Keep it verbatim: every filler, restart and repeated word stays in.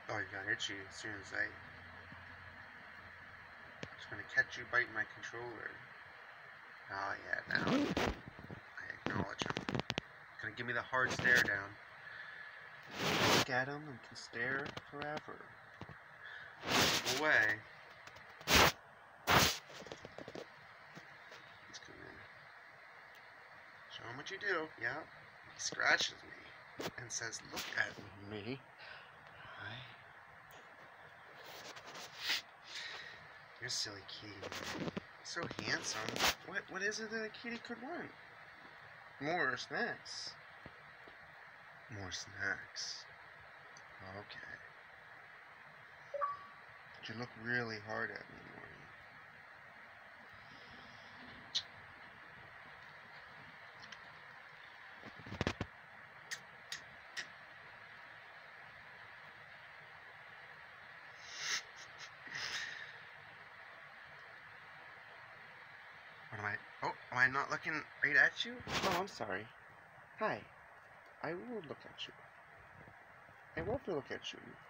Oh, you got itchy as soon as I... I'm just gonna catch you biting my controller. Oh yeah, now I acknowledge him. Gonna give me the hard stare down. Look at him and can stare forever. Away. He's gonna show him what you do. Yeah. He scratches me and says, "Look at me." Hi. You're a silly kitty. So handsome. What what is it that a kitty could want? More snacks. More snacks. Okay. But you look really hard at me, Morty. What am I? Oh, am I not looking right at you? Oh, I'm sorry. Hi. I will look at you. I love to look at you.